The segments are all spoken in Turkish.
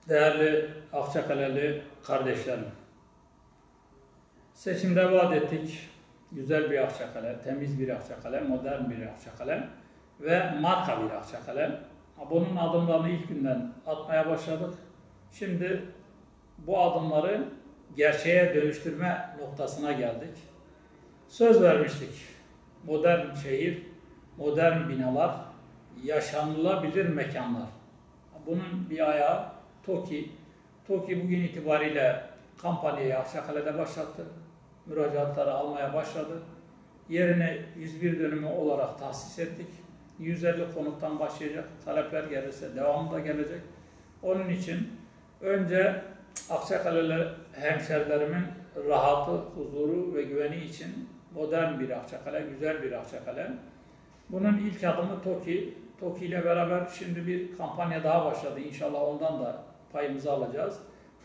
Değerli Akçakaleli kardeşlerim, seçimde vaat ettik. Güzel bir Akçakale, temiz bir Akçakale, modern bir Akçakale ve marka bir Akçakale. Bunun adımlarını ilk günden atmaya başladık. Şimdi bu adımları gerçeğe dönüştürme noktasına geldik. Söz vermiştik. Modern şehir, modern binalar, yaşanılabilir mekanlar. Bunun bir ayağı TOKİ. TOKİ bugün itibariyle kampanyayı Akçakale'de başlattı. Müracaatları almaya başladı. Yerine 101 dönümü olarak tahsis ettik. 150 konuttan başlayacak. Talepler gelirse devamı da gelecek. Onun için önce Akçakaleli hemşerilerimin rahatı, huzuru ve güveni için modern bir Akçakale, güzel bir Akçakale. Bunun ilk adımı TOKİ. TOKİ ile beraber şimdi bir kampanya daha başladı. İnşallah ondan da payımızı alacağız. Ve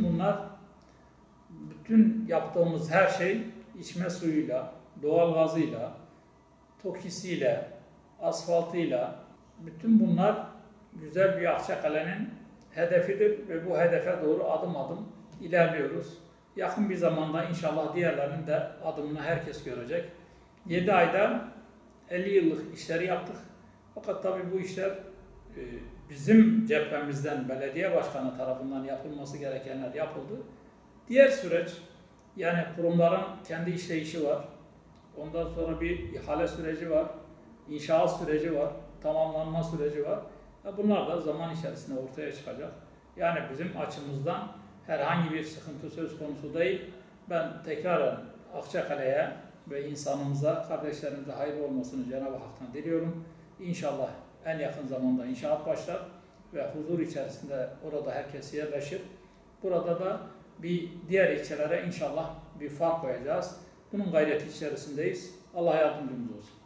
bütün yaptığımız her şey içme suyuyla, doğal gazıyla, TOKİ'siyle, asfaltıyla, bütün bunlar güzel bir Akçakale'nin hedefidir ve bu hedefe doğru adım adım ilerliyoruz. Yakın bir zamanda inşallah diğerlerinin de adımını herkes görecek. 7 ayda 50 yıllık işleri yaptık. Fakat tabii bu işler bizim cephemizden belediye başkanı tarafından yapılması gerekenler yapıldı. Diğer süreç, yani kurumların kendi işleyişi var. Ondan sonra bir ihale süreci var, inşaat süreci var, tamamlanma süreci var. Bunlar da zaman içerisinde ortaya çıkacak. Yani bizim açımızdan herhangi bir sıkıntı söz konusu değil. Ben tekrar Akçakale'ye ve insanımıza, kardeşlerimize hayırlı olmasını Cenab-ı Hak'tan diliyorum. İnşallah en yakın zamanda inşaat başlar ve huzur içerisinde orada herkes yerleşir. Burada da bir diğer ilçelere inşallah bir fark koyacağız. Bunun gayreti içerisindeyiz. Allah yardımcımız olsun.